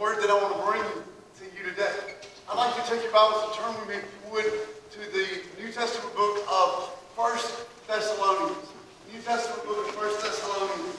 word that I want to bring to you today. I'd like to take your Bibles and turn with me, if you would, to the New Testament book of 1 Thessalonians. New Testament book of 1 Thessalonians.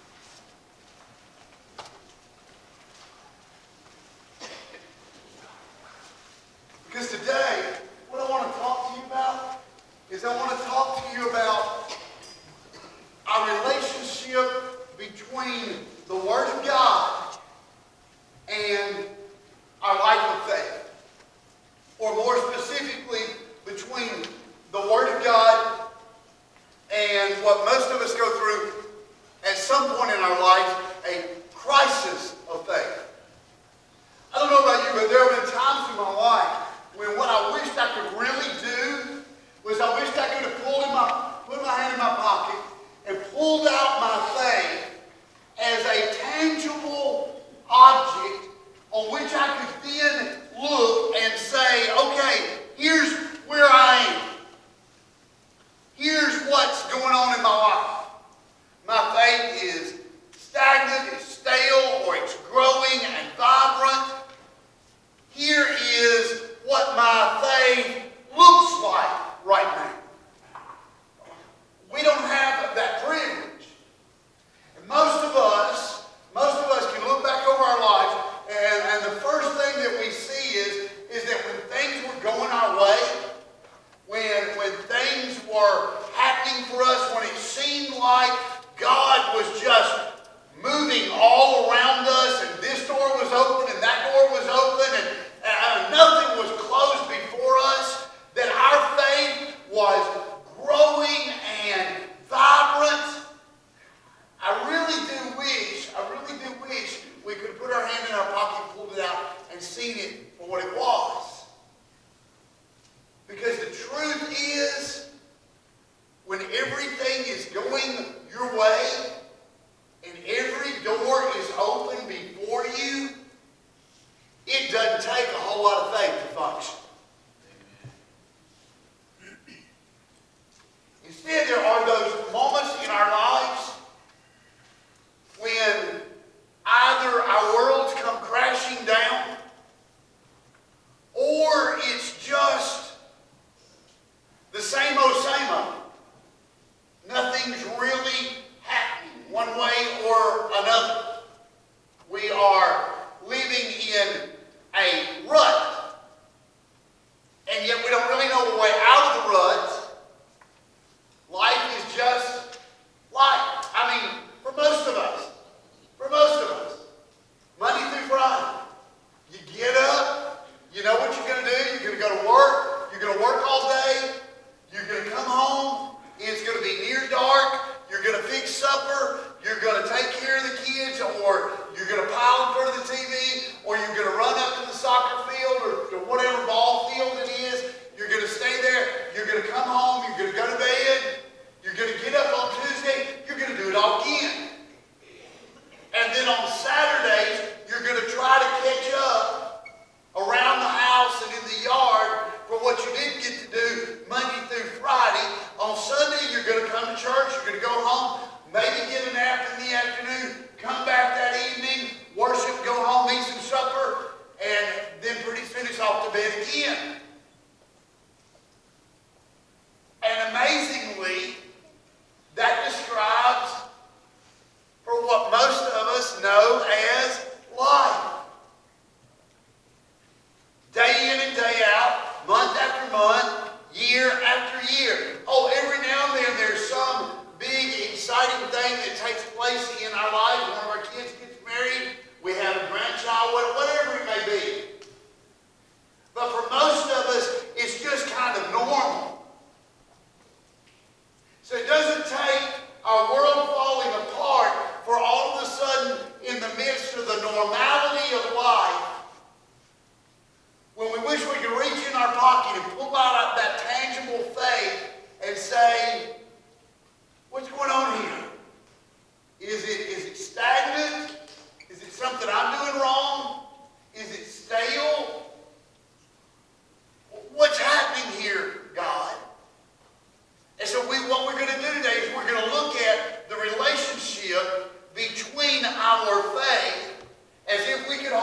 Because today, what I want to talk to you about is I want to talk to you about our relationship between the Word of God and our life of faith. Or more specifically, between the Word of God and what most of us go through at some point in our life, a crisis of faith. I don't know about you, but there have been times in my life when what I wished I could really do was I wished I could have put my hand in my pocket and pulled out my faith as a tangible object on which I could then look and say, okay, here's where I am. Here's what's going on in my life. My faith is stagnant, it's stale, or it's growing and vibrant. Here is what my faith looks like right now. We don't have that privilege. And most of us can look back over our lives, and the first thing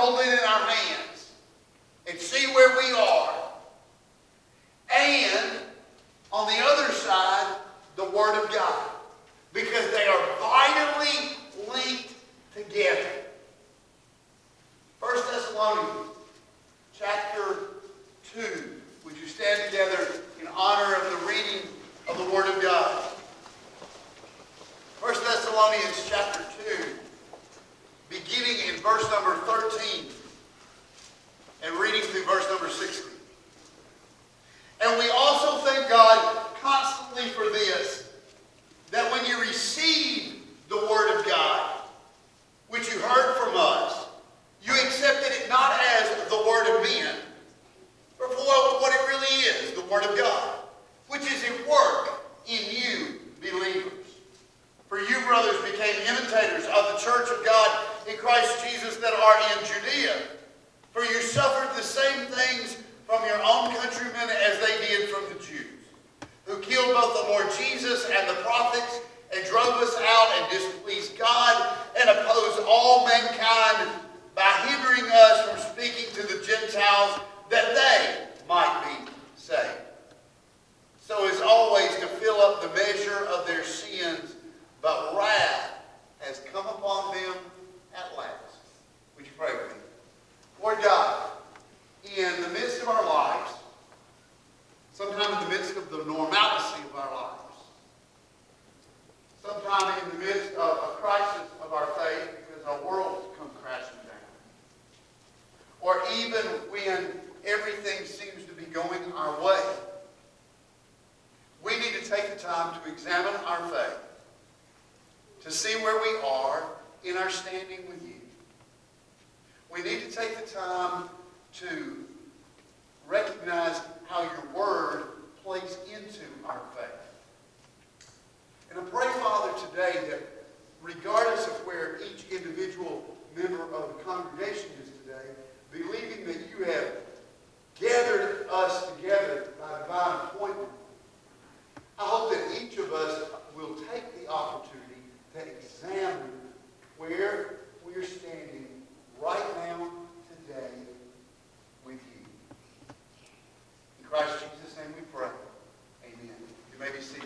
hold it in our hands and see where we are. And on the other side, the Word of God. Because they are vitally linked together. 1 Thessalonians chapter 2. Would you stand together in honor of the reading of the Word of God? 1 Thessalonians chapter 2, beginning in verse number 13 and reading through verse number 16. And we also thank God constantly for this, that when you received the Word of God, which you heard from us, you accepted it not as the word of men, but for what it really is, the Word of God, which is at work in you believers. For you, brothers, became imitators of the church of God in Christ Jesus that are in Judea. For you suffered the same things from your own countrymen as they did from the Jews, who killed both the Lord Jesus and the prophets, and drove us out and displeased God, and opposed all mankind by hindering us from speaking to the Gentiles that they might be saved. So as always to fill up the measure of their sins, but wrath has come upon them at last. Would you pray with me? Lord God, in the midst of our lives, sometime in the midst of the normalcy of our lives, sometime in the midst of a crisis of our faith because our world's come crashing down, or even when everything seems to be going our way, we need to take the time to examine our faith, to see where we are in our standing with you. We need to take the time to recognize how your word plays into our faith. And I pray, Father, today that regardless of where each individual member of the congregation is today, believing that you have gathered us together by divine appointment, I hope that each of us will take the opportunity to examine where we're standing right now, today, with you. In Christ Jesus' name we pray. Amen. You may be seated.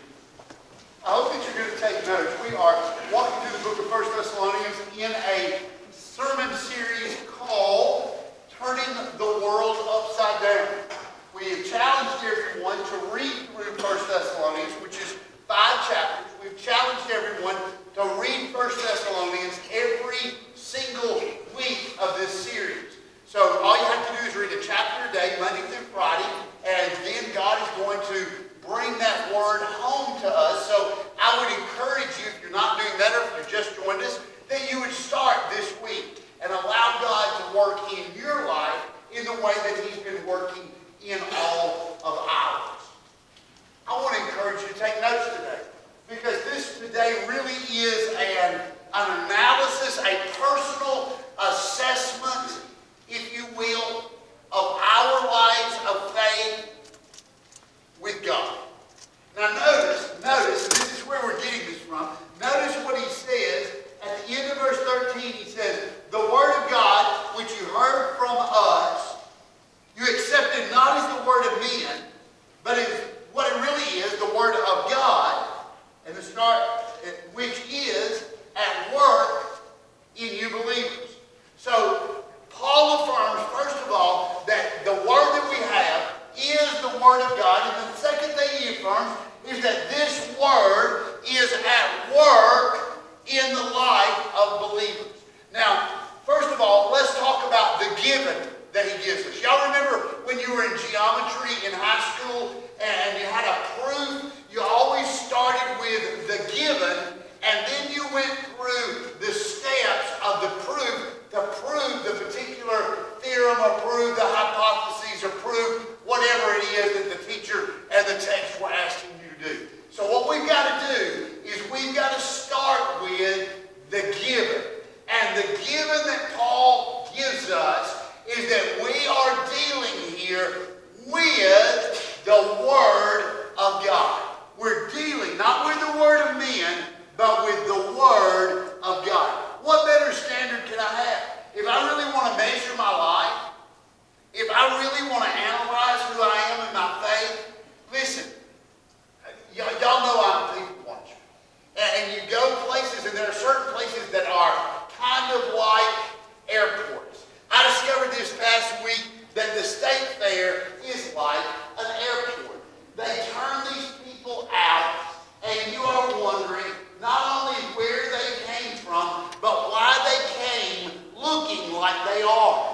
I hope that you're going to take notes. We are walking through the book of 1 Thessalonians in a sermon series called Turning the World Upside Down. We have challenged everyone to read through 1 Thessalonians, which is 5 chapters. We've challenged everyone to read 1 Thessalonians every single week of this series. So all you have to do is read a chapter a day, Monday through Friday, and then God is going to bring that word home to us. So I would encourage you, if you're not doing that or if you just joined us, that you would start this week and allow God to work in your life in the way that He's been working in all of ours. I want to encourage you to take notes today, because this today really is an analysis, a personal assessment, if you will, of our lives of faith with God. Now notice, and this is where we're getting this from, notice what he says at the end of verse 13. He says, the word of God, which you heard from us, you accepted not as the word of men, but as what it really is, the word of God, and the start, which is at work in you believers. So Paul affirms, first of all, that the word that we have is the word of God, and the second thing he affirms is that this word is at work in the life of believers. Now, first of all, let's talk about the given that he gives us. Y'all remember when you were in geometry in high school and you had a proof? You always started with the given, and then you went through the steps of the proof to prove the particular theorem or prove the hypotheses or prove whatever it is that the teacher and the text were asking you to do. So what we've got to do is we've got to start with the given. And the given that Paul gives us is that we are dealing here with the Word of God. We're dealing not with the word of men, last week that the state fair is like an airport. They turn these people out, and you are wondering not only where they came from, but why they came looking like they are.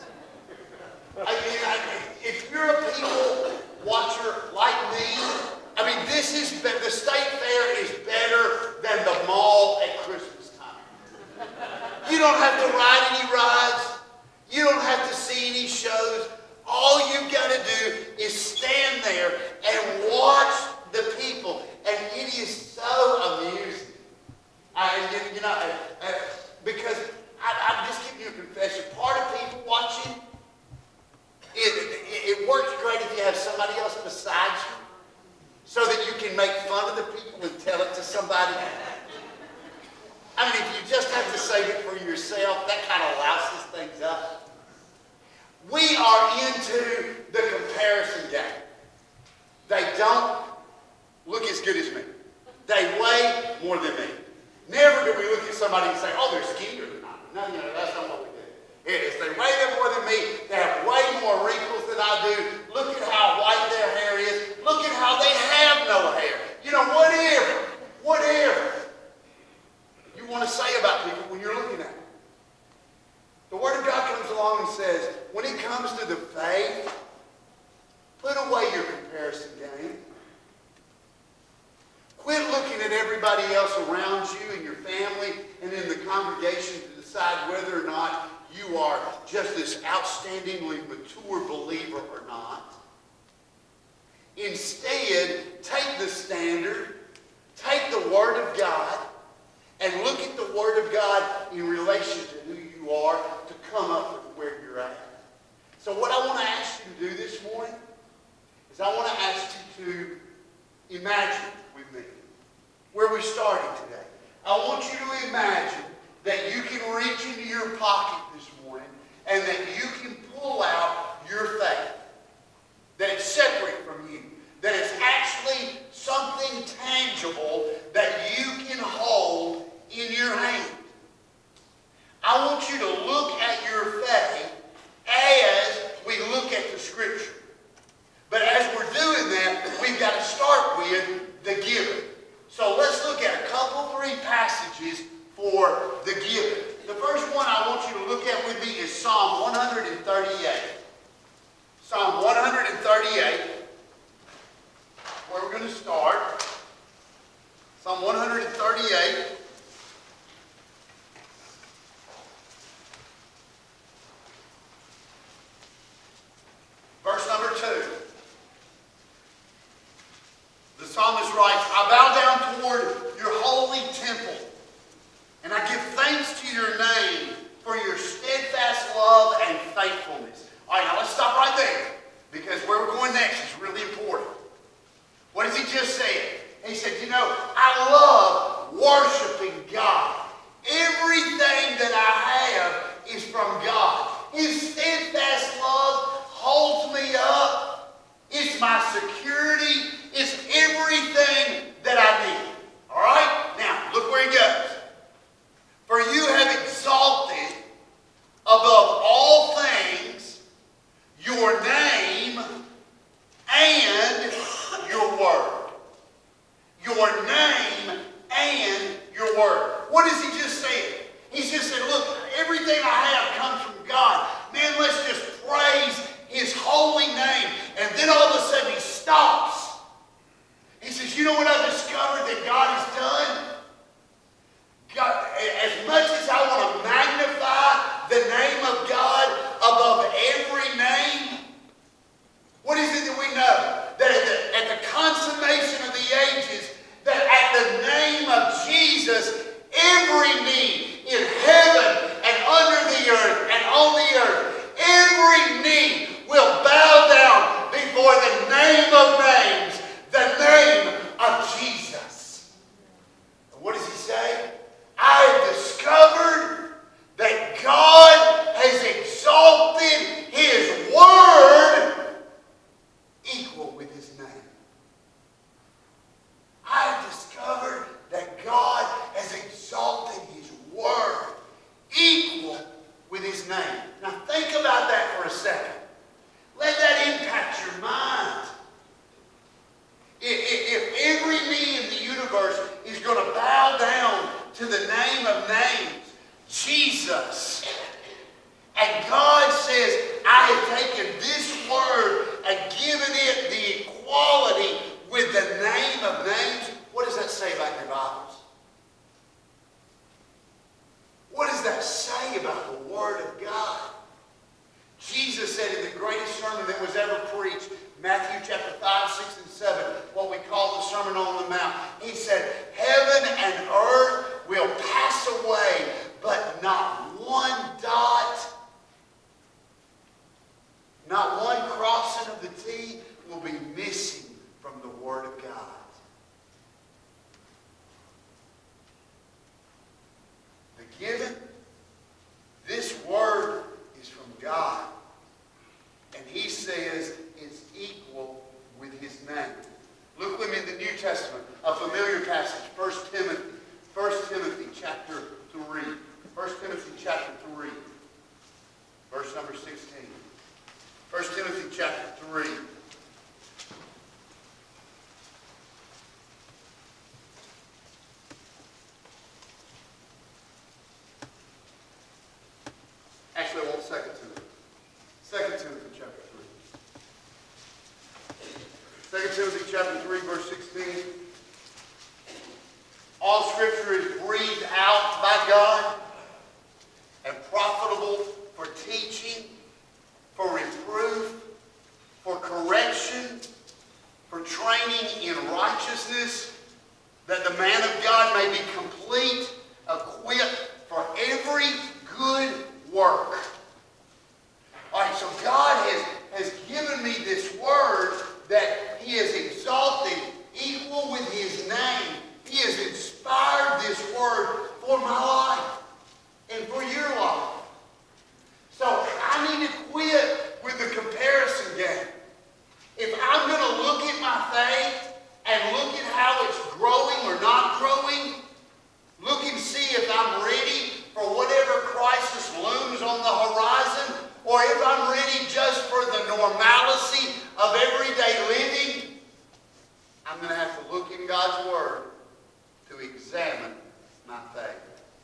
If you're a people watcher like me, the state fair is better than the mall at Christmas time. You don't have to ride any rides. You don't have to see any shows. All you've got to do is stand there and watch the people. And it is so amusing. Because I'm just giving you a confession. Part of people watching, it works great if you have somebody else beside you so that you can make fun of the people and tell it to somebody. If you just have to save it for yourself, that kind of louses things up. We are into the comparison game. They don't look as good as me. They weigh more than me. Never do we look at somebody and say, oh, they're skinnier than I am. No, that's not what we do. It is they weigh them more than me. They have way more wrinkles than I do. Look at how white their hair is. Look at how they have no hair. Whatever you want to say about people when you're looking at them. The Word of God comes along and says, when it comes to the faith, put away your comparison game. Quit looking at everybody else around you and your family and in the congregation to decide whether or not you are just this outstandingly mature believer or not. Instead, take the standard, take the Word of God, and look at the Word of God in relation to who you are to come up with where you're at. So what I want to ask you to do this morning is I want to ask you to imagine with me where we started today. I want you to imagine that you can reach into your pocket this morning and that you can pull out your faith. That it's separate from you. That it's actually something tangible that you can hold in your hand. I want you to look at your faith as we look at the Scripture. But as we're doing that, we've got to start with the giving. So let's look at three passages for the giving. The first one I want you to look at with me is Psalm 138. Psalm 138, where we're going to start. Psalm 138. Verse number 2. The psalmist writes, I bow down toward your holy temple, and I give thanks to your name for your steadfast love and faithfulness. All right, now let's stop right there, because where we're going next is really important. What does he just say? He said, I love worshiping God. Everything that I have is from God. His steadfast love holds me up. It's my security. It's everything that I need. All right? Now, look where he goes. For you have exalted above all things your name and your word. Your name and your word. What does he just say? He's just said, look, everything I have comes from God. Man, let's just praise his holy name. And then all of a sudden he stops says is equal with his name. Look with me in the New Testament, a familiar passage, 1 Timothy chapter 3. 1 Timothy chapter 3, verse number 16. 1 Timothy chapter 3. Actually, I want 2 Timothy. 2 Timothy chapter 3. 2 Timothy chapter 3, verse 16. All Scripture is breathed out by God and profitable for teaching, for reproof, for correction, for training in righteousness, that the man of God may be complete, equipped for every good work. All right, so God has given me this word that he has exalted equal with his name. He has inspired this word for my life and for your life. So I need to quit with the comparison game. If I'm going to look at my faith and look at how it's growing or not growing, look and see if I'm ready for whatever crisis looms on the horizon, or if I'm ready just for the normalcy of everyday living, I'm going to have to look in God's Word to examine my faith.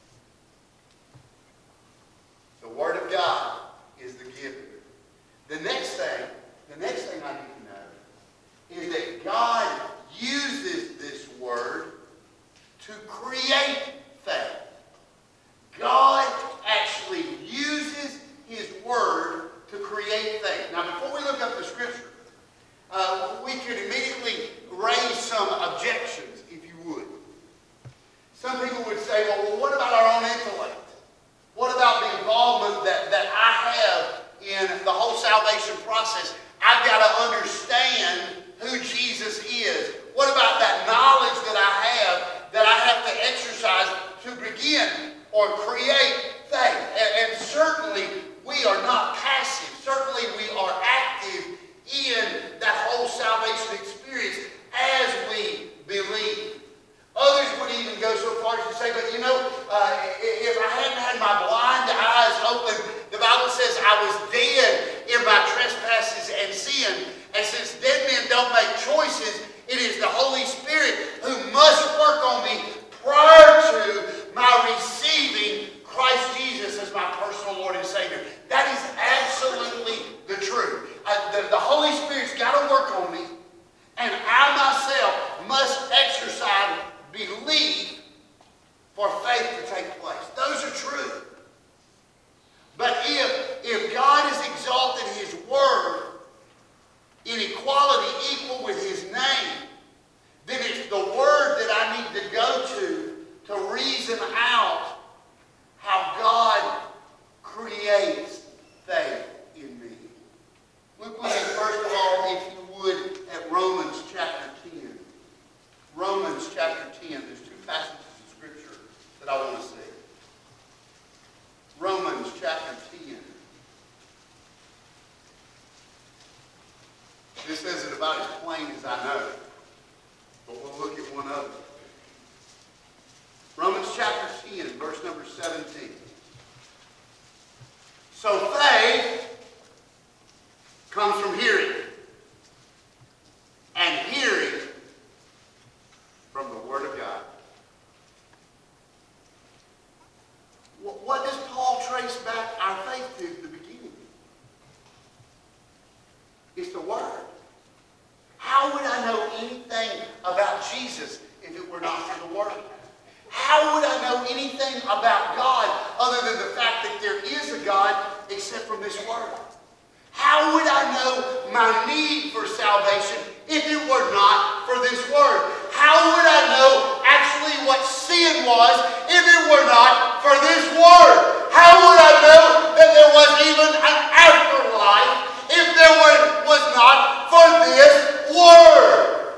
The Word of God is the giver. The next thing I need to know is that God uses this Word to create faith. God actually uses his Word to create faith. Now, before we look up the Scripture, we could immediately raise some objections, if you would. Some people would say, well, what about our own intellect? What about the involvement that I have in the whole salvation process? I've got to understand who Jesus is. What about that knowledge that I have to exercise to begin or create faith? And certainly we are not passive. Certainly we are active in that whole salvation experience as we believe. Others would even go so far as to say, but if I hadn't had my blind eyes open, the Bible says I was dead in my trespasses and sin. And since dead men don't make choices, it is the Holy Spirit who must work on me prior to my receiving Christ Jesus as my personal Lord and Savior. That is absolutely the truth. The Holy Spirit's got to work on me, and I myself must exercise belief for faith to take place. Those are true. But if God has exalted his word in equality equal with his name, then it's the word that I need to go to reason out how God creates faith in me. Look with me, first of all, if you would, at Romans chapter 10. Romans chapter 10. There's two passages of Scripture that I want to see. Romans chapter 10. This isn't about as plain as I know, but we'll look at one of them. Romans chapter 10, verse number 17. So faith comes from hearing, and hearing from the Word of God. What does Paul trace back our faith to at the beginning? It's the Word. How would I know anything about Jesus if it were not for the Word? How would I know anything about God other than the fact that there is a God except from this Word? How would I know my need for salvation if it were not for this Word? How would I know actually what sin was if it were not for this Word? How would I know that there was even an afterlife if there was not for this Word?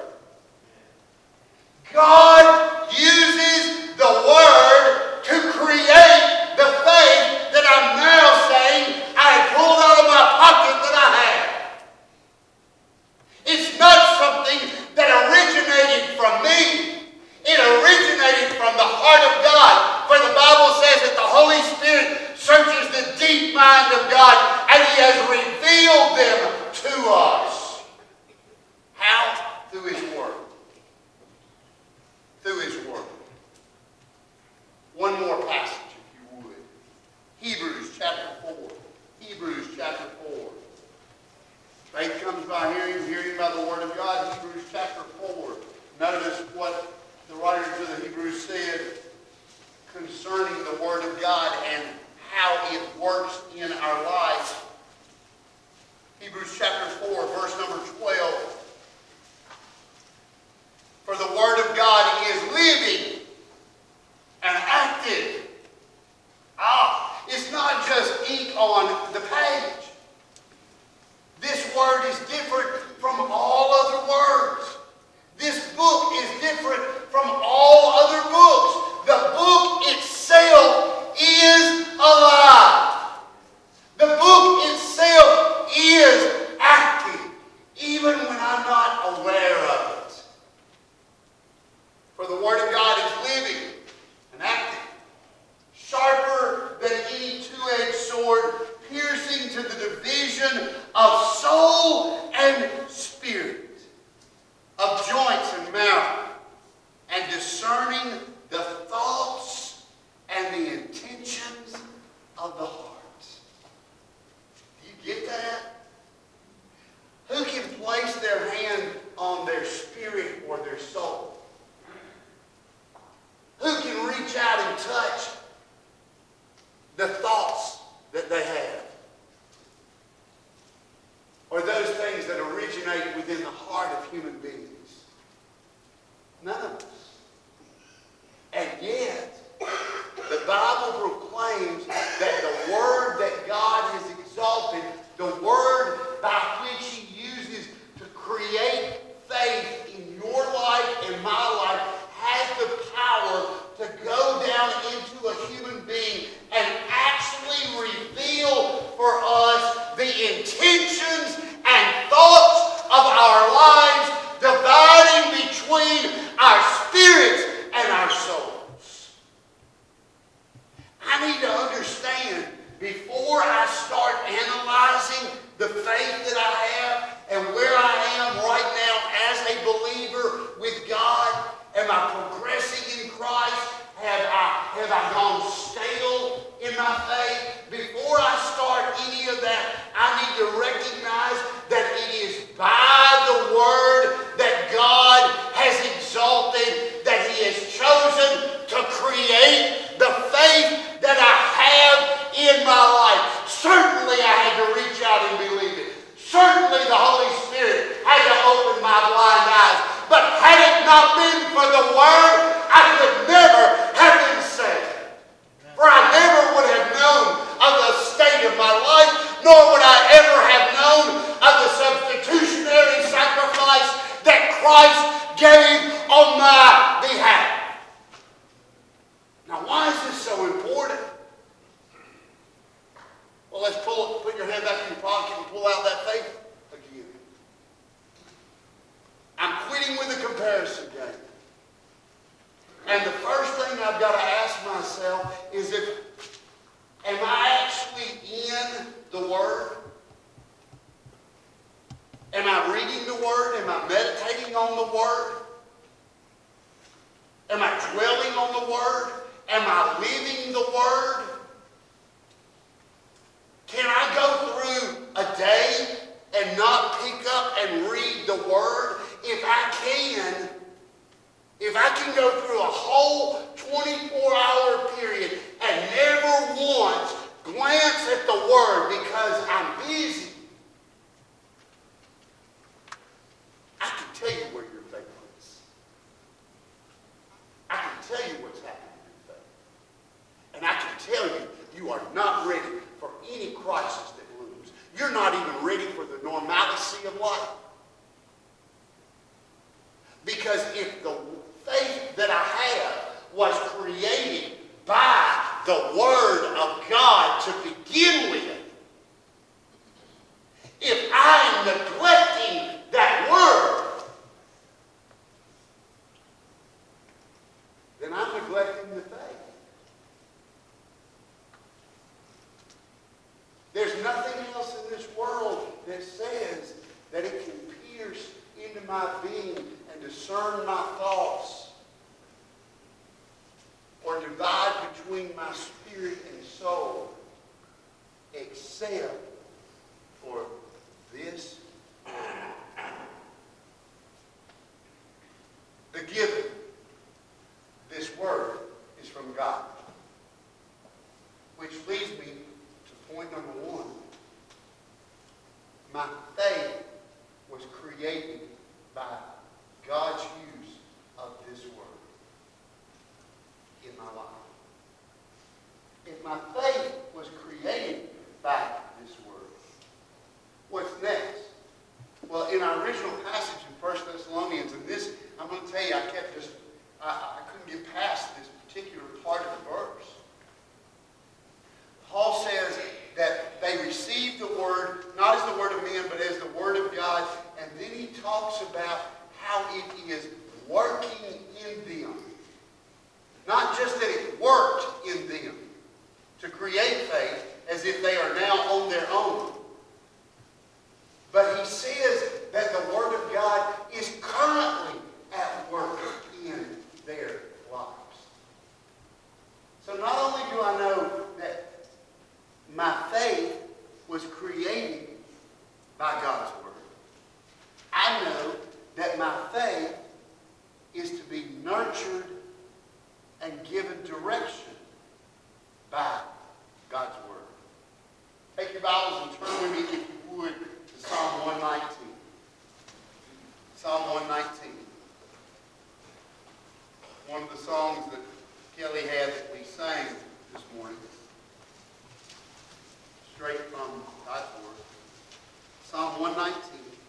God uses the Word to create the faith that I'm now saying I have pulled out of my pocket that I have. comes by hearing, hearing by the word of God. Hebrews chapter 4. Notice what the writers of the Hebrews said concerning the word of God and how it works in our life. Hebrews chapter 4, verse number 12. For the word of God is living and active. It's not just ink on the page. This word is different from all other words. This book is different from all other books. The book itself is alive. The book itself is active, even when I'm not aware of it. For the word of God is living and active, sharper than any two-edged sword, piercing to the division of soul and spirit, of joints and marrow, and discerning the thoughts and the intentions of the heart. Do you get that? Who can place their hand on their spirit or their soul? Who can reach out and touch the thoughts that they have? Or those things that originate within the heart of human beings? None of us. And yet, the Bible proclaims that the word that God has exalted, the word by which He uses to create faith in your life and my life, has the power to go down into a human being and actually reveal for us the intentions and thoughts of our lives, dividing between our spirits and our souls. I need to understand, before I start analyzing the faith that I have and where I am right now as a believer with God, am I progressing in Christ? Have I gone stale in my faith? Before I start any of that, I need to recognize that it is by the word that God has exalted, that He has chosen to create the faith that I have in my life. Certainly I had to reach out and believe it. Certainly the Holy Spirit had to open my blind eyes. But had it not been for the word, I could never have been saved. For I never would have known of the state of my life, nor would I ever have known of the substitutionary sacrifice that Christ gave on my behalf. Now, why is this so important? Well, let's put your hand back in your pocket and pull out that faith again. I'm quitting with a comparison game. And the first thing I've got to ask myself is, am I actually in the Word? Am I reading the Word? Am I meditating on the Word? Am I dwelling on the Word? Am I living the Word? Can I go through a day and not pick up and read the Word? If I can go through a whole 24-hour period and never once glance at the Word because I'm busy, I can tell you where your faith is. I can tell you what's happening in your faith. And I can tell you, you are not ready for any crisis that looms. You're not even ready for the normalcy of life. Because if the faith that I have was created by the Word of God to begin with, if I am neglecting that Word, then I'm neglecting the faith. There's nothing else in this world that says that it can pierce into my being and discern my thoughts or divide between my spirit and soul except for this word. My faith was created by God's use of this word in my life. If my faith was created by this word, what's next? Well, in our original passage in 1 Thessalonians, and this, I'm going to tell you, I couldn't get past this particular part of the verse. Paul says that they received the word, not as the word of men, but as the word of God. And then he talks about how it is working in them. Not just that it worked in them to create faith as if they are now on their own. But he says that the word of God is currently at work in their lives. So not only do I know that my faith was created by God's word, I know that my faith is to be nurtured and given direction by God's word. Take your Bibles and turn with me, if you would, to Psalm 119. Psalm 119. One of the songs that Kelly had that we sang this morning. Straight from God's word. Psalm 119.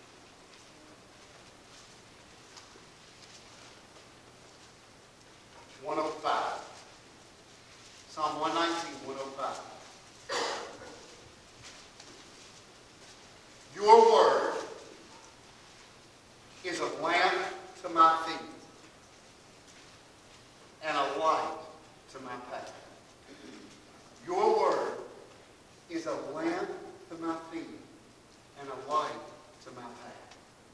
Psalm 119, 105. Your word is a lamp to my feet and a light to my path. Your word is a lamp to my feet and a light to my path.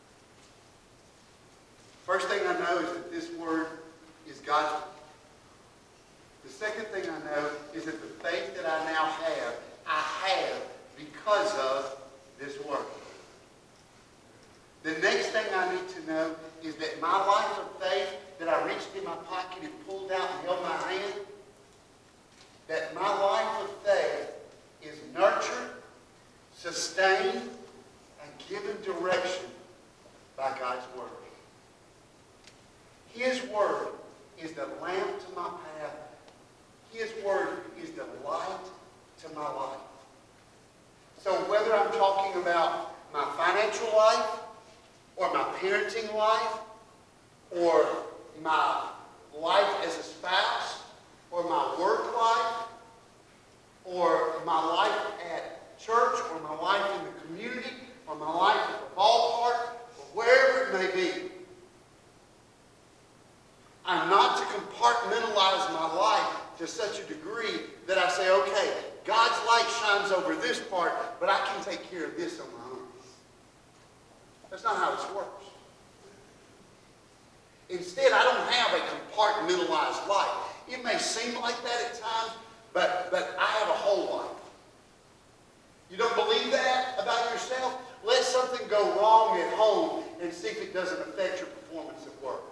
First thing I know is that this word is God's word. The second thing I know is that the faith that I now have, I have because of this word. The next thing I need to know is that my life of faith that I reached in my pocket and pulled out and held my hand, that my life of faith is nurtured, sustained, and given direction by God's word. His word is the lamp to my path. His word is the light to my life. So whether I'm talking about my financial life, or my parenting life, or my life as a spouse, or my work life, or my life at church, or my life in the community, or my life at the ballpark, or wherever it may be, I'm not to compartmentalize my life to such a degree that I say, okay, God's light shines over this part, but I can take care of this on my own. That's not how this works. Instead, I don't have a compartmentalized life. It may seem like that at times, but I have a whole life. You don't believe that about yourself? Let something go wrong at home and see if it doesn't affect your performance at work.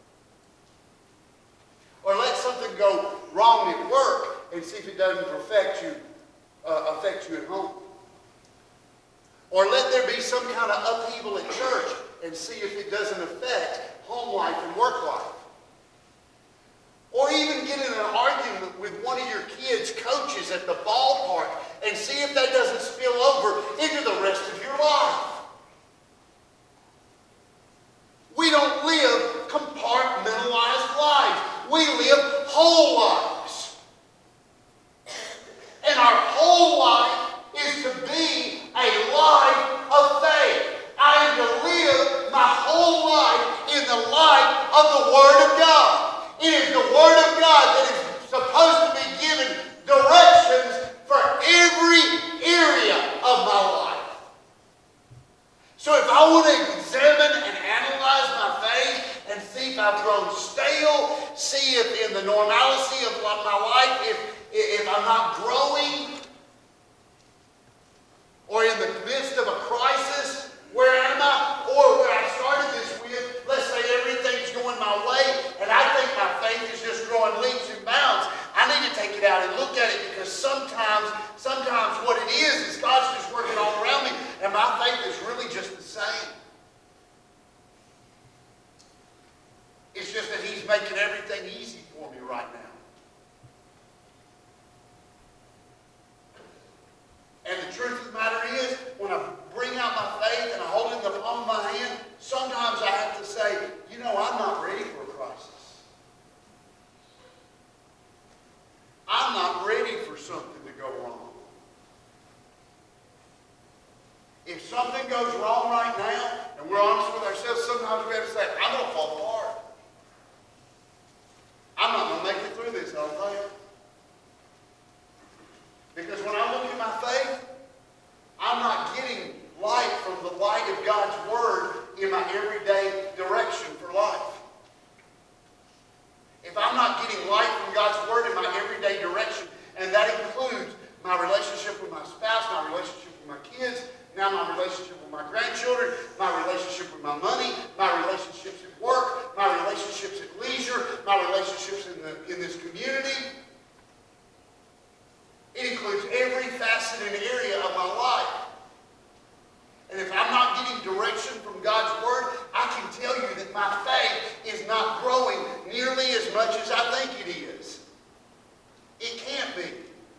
Or let something go wrong at work and see if it doesn't affect you at home. Or let there be some kind of upheaval at church and see if it doesn't affect home life and work life. Or even get in an argument with one of your kids' coaches at the ballpark and see if that doesn't spill over into the rest of your life. We don't live compartmentalized lives. We live whole lives. And our whole life is to be a life of faith. I am to live my whole life in the light of the Word of God. It is the Word of God that is supposed to be given directions for every area of my life. If something goes wrong right now, and we're honest with ourselves, sometimes we have to say, I'm going to fall apart. I'm not going to make it through this, I don't think. Because when I look at my faith, I'm not getting light from the light of God's Word in my everyday direction for life. If I'm not getting light from God's Word in my everyday direction, and that includes my relationship with my spouse, my relationship with my kids, now my relationship with my grandchildren, my relationship with my money, my relationships at work, my relationships at leisure, my relationships in this community. It includes every facet and area of my life. And if I'm not getting direction from God's Word, I can tell you that my faith is not growing nearly as much as I think it is. It can't be.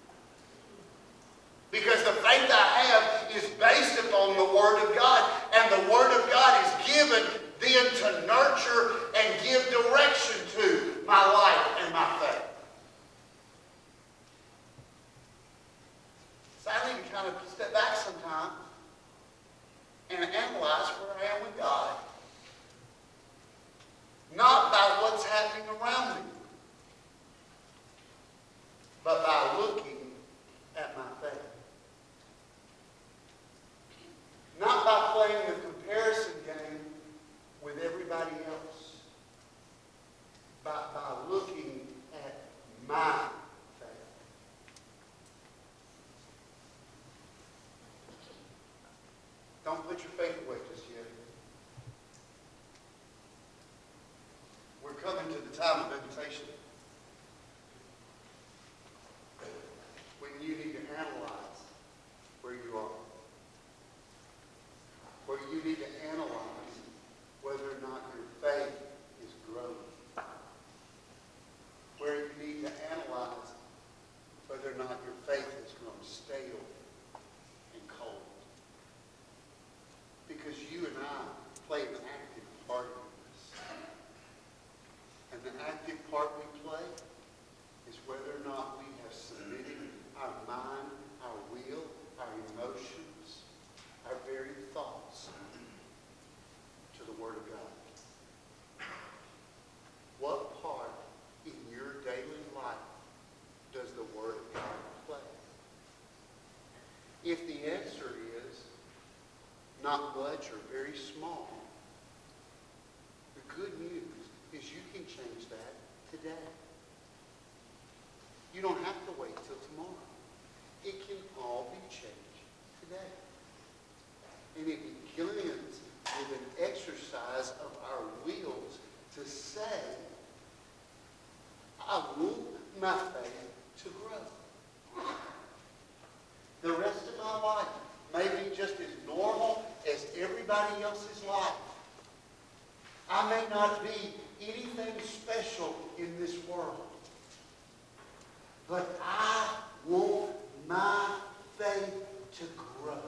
Because the faith I have is based upon the Word of God. And the Word of God is given then to nurture and give direction to my life and my faith. So I need to kind of step back sometimes and analyze where I am with God. Not by what's happening around me, but by looking at my faith. Not by playing the comparison game with everybody else, but by looking at my faith. Don't put your faith away just yet. We're coming to the time of invitation, when you need to analyze where you are. Where you need to analyze whether or not your faith is growing. Where you need to analyze whether or not your faith has grown stale and cold. Because you and I play an active part in this. And the active part we play is whether or not we have submitted our mind, our will, our emotions, our very thoughts to the Word of God. What part in your daily life does the Word of God play? If the answer is not much or very small, the good news is you can change that today. You don't have to wait till tomorrow. It can all be changed today. And it begins with an exercise of our wills to say, I want my faith to grow. The rest of my life may be just as normal as everybody else's life. I may not be anything special in this world. But I want my faith to grow.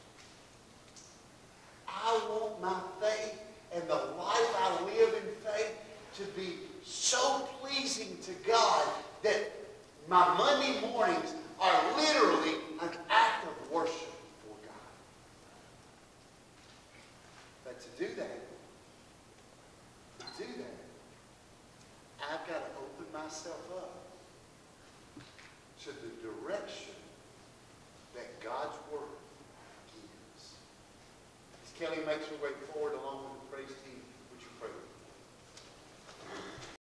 I want my faith and the life I live in faith to be so pleasing to God that my Monday mornings are literally an act of worship for God. But to do that, I've got to open myself up to the direction that God's Word gives. As Kelly makes her way forward along with the